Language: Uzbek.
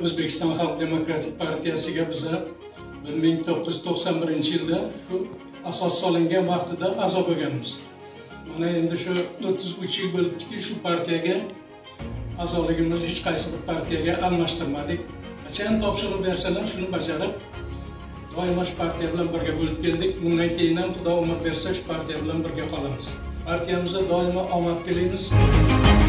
O'zbekiston Xalq Demokratik partiyasiga biza 1991-yilda shu asos solingan vaqtida a'zo bo'lganmiz. Mana endi shu 33 yil bo'libdiki, shu partiyaga a'zoligimiz hech qaysi bir partiyaga almashtirmadik. Qachon topshiriq bersalar shuni bajarib, doimo shu partiya bilan birga bo'lib keldik. Bundan keyin ham Xudo umr bersa shu partiya bilan birga qolamiz. Partiyamizga doimo omad tilaymiz.